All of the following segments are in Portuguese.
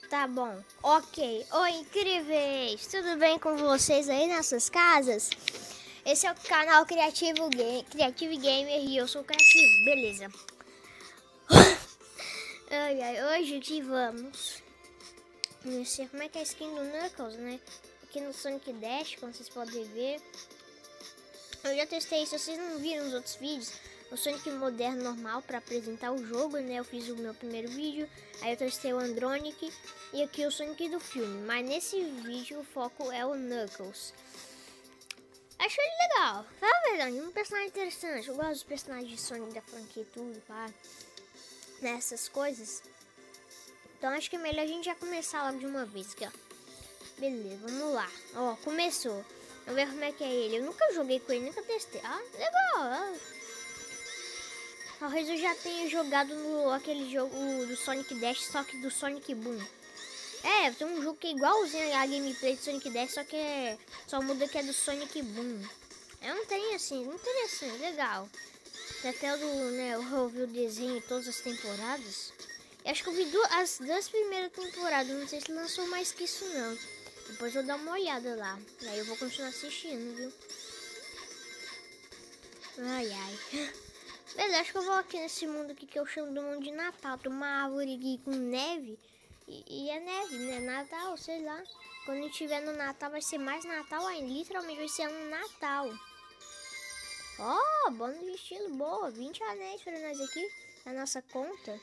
Tá bom. Ok. Oi, incríveis! Tudo bem com vocês aí nessas casas? Esse é o canal Creative Gamer e eu sou o Criativo. Beleza. Hoje aqui vamos conhecer como é que é a skin do Knuckles, né? Aqui no Sonic Dash, como vocês podem ver. Eu já testei, se vocês não viram os outros vídeos, o Sonic moderno normal para apresentar o jogo, né? Eu fiz o meu primeiro vídeo, aí eu testei o Andronic e aqui o Sonic do filme. Mas nesse vídeo o foco é o Knuckles. Achei ele legal, tá verdade, um personagem interessante. Eu gosto dos personagens de Sonic da franquia e tudo, pá, nessas coisas. Então acho que é melhor a gente já começar logo de uma vez aqui, ó. Beleza, vamos lá. Ó, começou. Vamos ver como é que é ele. Eu nunca joguei com ele, nunca testei. Ah, legal. Talvez eu já tenha jogado no aquele jogo do Sonic Dash, só que do Sonic Boom. É, tem um jogo que é igualzinho a gameplay do Sonic Dash, só que só muda que é do Sonic Boom. É um trem assim, interessante, legal. Tem até o do, né, eu vi o desenho de todas as temporadas. Eu acho que eu vi as duas primeiras temporadas, não sei se lançou mais que isso não. Depois eu vou dar uma olhada lá. E aí eu vou continuar assistindo, viu? Ai. Beleza, acho que eu vou aqui nesse mundo aqui que eu chamo do mundo de Natal. Tem uma árvore aqui com neve. E é neve, né? Natal, sei lá. Quando a gente estiver no Natal vai ser mais Natal ainda. Literalmente vai ser um Natal. Ó, bônus de estilo, boa. 20 anéis pra nós aqui. Na nossa conta.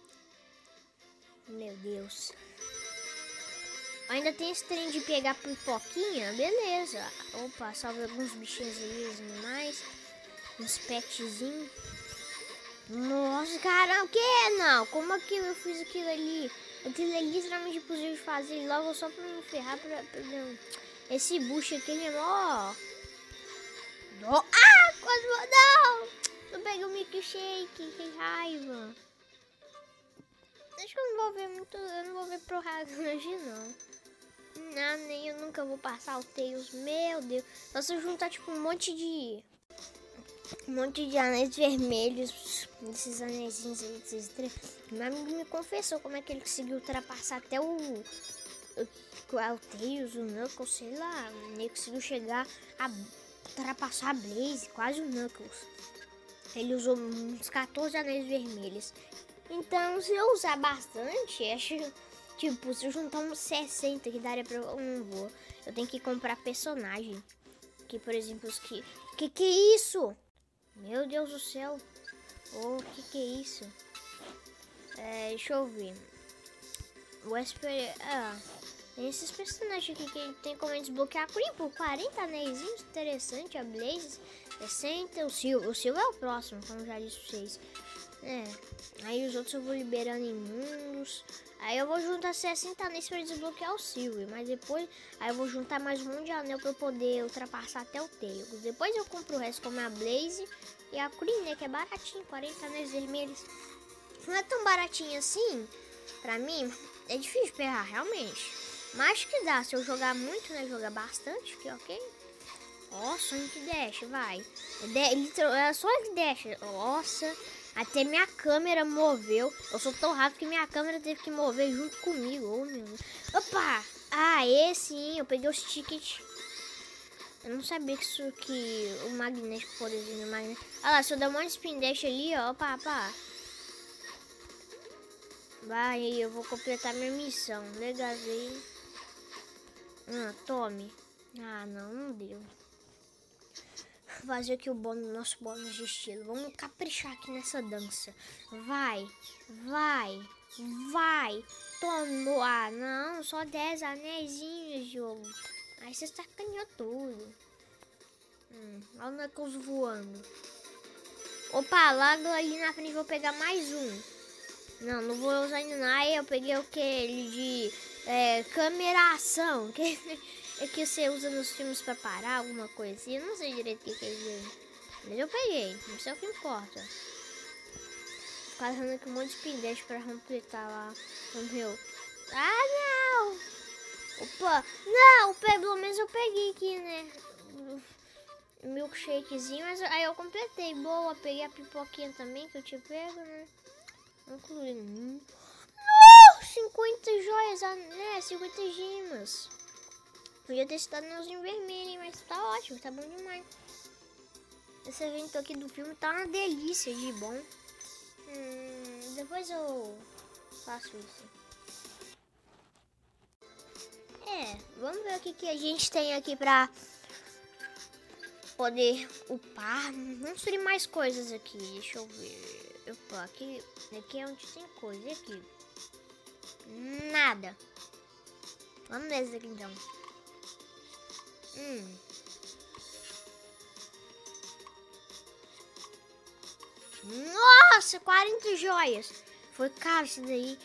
Meu Deus. Ainda tem esse trem de pegar pipoquinha, beleza. Opa, salve alguns bichinhos ali, os animais. Uns petzinhos. Nossa, caramba, o que? Não, como é que eu fiz aquilo ali? Aquilo é literalmente impossível de fazer logo só pra me ferrar. Esse bucho aqui, ele é mó... Ah, quase não! Eu peguei o milkshake, que raiva. Acho que eu não vou ver muito, eu não vou ver pro raso hoje não. Não, nem eu nunca vou passar o Tails, meu Deus. Só se eu juntar tipo um monte de anéis vermelhos, esses anéisinhos aí, esses três. Meu amigo me confessou como é que ele conseguiu ultrapassar até o Tails, o Knuckles, sei lá. Ele conseguiu chegar a ultrapassar a Blaze, quase o Knuckles. Ele usou uns 14 anéis vermelhos. Então, se eu usar bastante, acho tipo, se eu juntar uns 60 que daria pra eu não vou. Eu tenho que comprar personagem. Que, por exemplo, os que é isso? Meu Deus do céu. Oh, que é isso? Deixa eu ver. O Esper... tem esses personagens aqui que tem como desbloquear por 40 anéis. Interessante, a Blaze 60. O Silvio é o próximo, como já disse pra vocês. Aí os outros eu vou liberando em mundos. Aí eu vou juntar 60 anéis para desbloquear o Silvio. Mas depois, aí eu vou juntar mais um monte de anel para eu poder ultrapassar até o Tails. Depois eu compro o resto como a Blaze e a Queen, né, que é baratinho, 40 anéis vermelhos. Não é tão baratinho assim, pra mim, é difícil pegar, realmente. Mas acho que dá, se eu jogar muito, né, jogar bastante, que ok. Ó, Sonic Dash, vai. É só Dash, nossa... Até minha câmera moveu. Eu sou tão rápido que minha câmera teve que mover junto comigo. Oh, meu Deus. Opa! Ah, esse sim. Eu peguei os tickets. Eu não sabia que o magnético poderzinho do magnético. Olha lá, se eu der um monte de spin dash ali, ó. Opa. Vai, eu vou completar minha missão. Legal aí. Tome. Ah, não deu. Fazer aqui o nosso bônus de estilo. Vamos caprichar aqui nessa dança. Vai. Toma. Ah, não. Só 10 anéisinhos, jogo. Aí você sacaneou tudo. Olha o Knuckles voando. Opa, lá ali na frente vou pegar mais um. Não vou usar ainda não. Aí eu peguei o que? Ele de câmera ação. É que você usa nos filmes pra parar, alguma coisa assim. Eu não sei direito o que é isso. Mas eu peguei, não sei o que importa. Fazendo aqui um monte de spin dash pra completar lá o meu. Ah, não! Opa! Não, pelo menos eu peguei aqui, né? Milkshakezinho, mas aí eu completei. Boa, peguei a pipoquinha também que eu tinha pego, né? Incluindo. 50 joias, É, 50 gemas. Podia ter citado Anelzinho Vermelho, hein? Mas tá ótimo, tá bom demais. Esse evento aqui do filme tá uma delícia de bom. Depois eu faço isso. Vamos ver o que a gente tem aqui pra poder upar. Vamos subir mais coisas aqui. Deixa eu ver. Opa, aqui é onde tem coisa. E aqui? Nada. Vamos nesse aqui então. Nossa, 40 joias. Foi caro isso daí.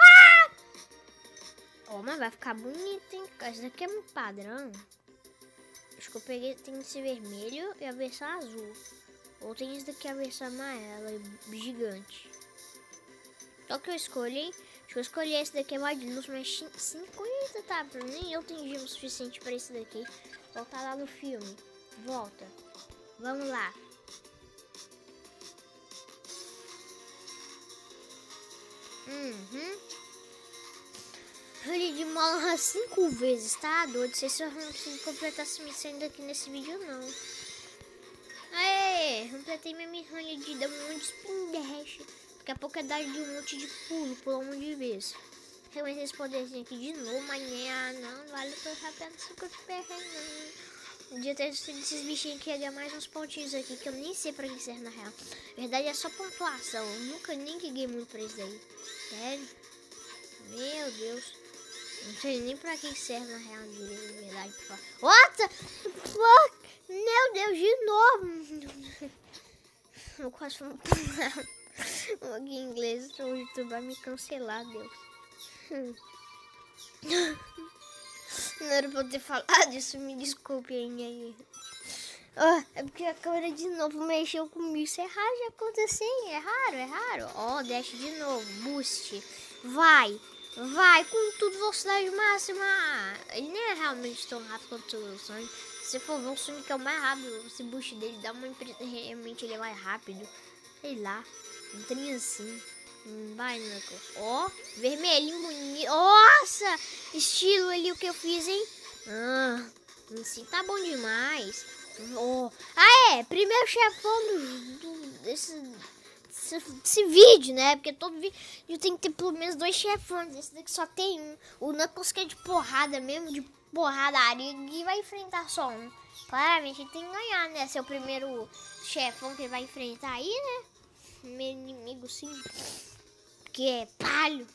Mas vai ficar bonito, hein? Esse daqui é muito padrão. Acho que eu peguei, tem esse vermelho e a versão azul. Ou tem esse daqui, a versão amarela, gigante. Qual que eu escolhi? Acho que eu escolhi esse daqui, é mais de luz, mas 50, tá? Nem eu tenho gema suficiente pra esse daqui. Voltar lá no filme. Volta. Vamos lá. Rolei de mola 5 vezes, tá? Doido. Não sei se eu não consigo completar essa missão aqui nesse vídeo, não. Aê! Completei minha missão de dar um monte de spin dash. Daqui a pouco é dar de um monte de pular um monte de vezes. Realmente esse poderzinho aqui de novo, mas não vale pra pena 50 PR, não. Podia ter sido esses bichinhos que ia ganhar mais uns pontinhos aqui, que eu nem sei pra que serve na real. Na verdade é só pontuação. Eu nunca nem liguei muito pra isso daí. Sério? Meu Deus. Não sei nem pra que serve na real dele, na verdade. What the fuck? Meu Deus, de novo. Eu quase fui aqui em inglês, o YouTube vai me cancelar, Deus. Não era pra eu ter falado isso, me desculpe aí. É porque a câmera de novo mexeu comigo. Isso é raro de acontecer, hein? É raro. Dash de novo, boost. Vai com tudo, velocidade máxima. Ele nem é realmente tão rápido quanto o Sonic. Se você for ver o Sonic é o mais rápido, esse boost dele dá uma impressão, realmente ele é mais rápido. Sei lá, um trem assim. Vai, Knuckles. Vermelhinho bonito. Nossa, estilo ali o que eu fiz, hein? Assim tá bom demais. Primeiro chefão desse vídeo, né? Porque todo vídeo tem que ter pelo menos 2 chefões. Esse daqui só tem um. O Knuckles que é de porrada mesmo, de porradaria, e vai enfrentar só um. Claramente ele tem que ganhar, né? Esse é o primeiro chefão que ele vai enfrentar aí, né? Meu inimigo, sim. Que é páreo.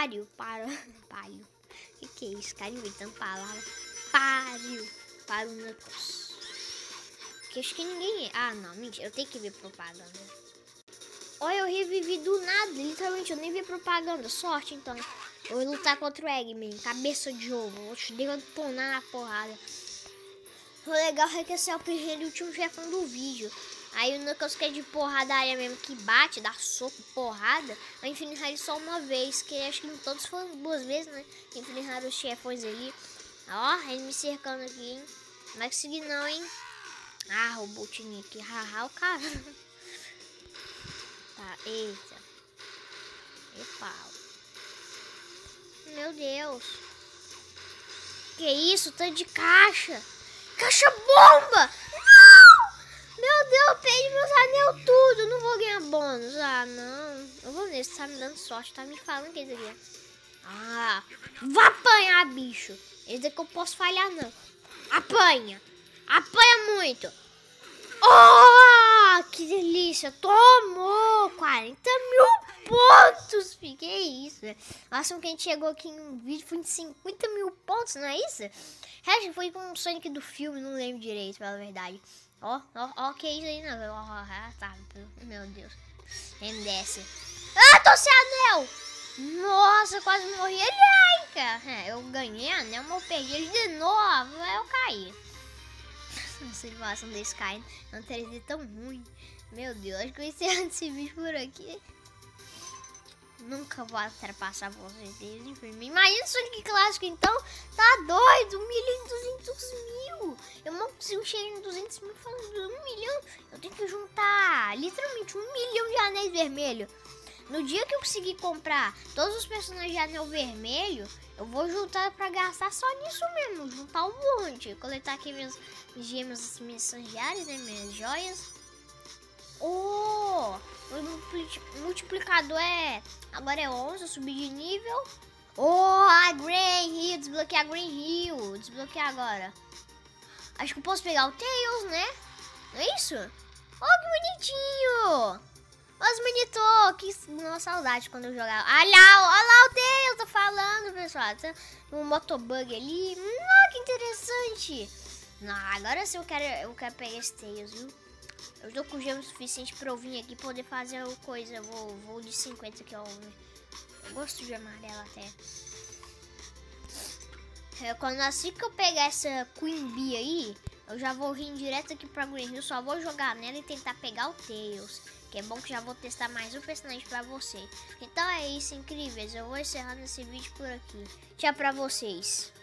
Que é isso? Cara inventando palavra. Páreo. Para o Knuckles. Que acho que ninguém é. Não, mentira. Eu tenho que ver propaganda. Olha, eu revivi do nada. Literalmente, eu nem vi propaganda. Sorte, então. Eu vou lutar contra o Eggman. Cabeça de ovo. Vou te detonar na porrada. O legal é que esse é o primeiro e último chefão do vídeo. Aí o Knuckles que é de porradaria mesmo, que bate, dá soco, porrada, vai enfrentar ele só uma vez, que acho que em todos foram 2 vezes, né? Enfrentar os chefões ali. Ele me cercando aqui, hein? Não vai conseguir não, hein? Robotnik, o cara. Tá, eita. Pau. Meu Deus. Que isso? Tanto de caixa. Caixa bomba! Meu Deus, perdi meus anel tudo. Não vou ganhar bônus. Não. Eu vou nesse, tá me dando sorte. Tá me falando que isso aqui é. Vai apanhar, bicho. Esse daqui eu posso falhar, não. Apanha. Apanha muito. Que delícia. Tomou 40 mil pontos. Fiquei isso. Nossa, que a gente chegou aqui em um vídeo foi em 50 mil pontos, não é isso? Acho que foi com o Sonic do filme, não lembro direito, pela verdade. Que isso aí, não. Tá, meu Deus. Ele desce. Tô sem anel! Nossa, quase morri. Ele cara. Eu ganhei anel, mas eu perdi ele de novo. Aí eu caí. Essa animação desse caindo não teria sido tão ruim. Meu Deus, acho que eu encerro esse vídeo por aqui. Nunca vou ultrapassar vocês, infelizmente. Imagina o Sonic Clássico, então. Tá doido? 1.200.000. Eu não consigo chegar em 200 mil falando 1 milhão. Eu tenho que juntar literalmente 1 milhão de anéis vermelhos. No dia que eu conseguir comprar todos os personagens de anel vermelho, eu vou juntar pra gastar só nisso mesmo. Juntar um monte. Coletar aqui minhas gemas mensageadas, né? Minhas joias. Oh! O multiplicador agora é 11, eu subi de nível. Oh, a Green Hill, desbloquear a Green Hill. Desbloquear agora. Acho que eu posso pegar o Tails, né? Não é isso? Oh, que bonitinho! Os monitor, que uma saudade quando eu jogava. Olha lá o Tails, tô falando, pessoal. Tem um motobug ali. Que interessante. Não, agora sim eu quero pegar esse Tails, viu? Eu tô com gema suficiente pra eu vir aqui poder fazer a coisa. Eu vou de 50 aqui, ó. Eu gosto de amarelo até. Assim que eu pegar essa Queen Bee aí, eu já vou vir direto aqui pra Green Hill. Só vou jogar nela e tentar pegar o Tails. Que é bom que já vou testar mais um personagem pra você. Então é isso, incríveis. Eu vou encerrando esse vídeo por aqui. Tchau pra vocês.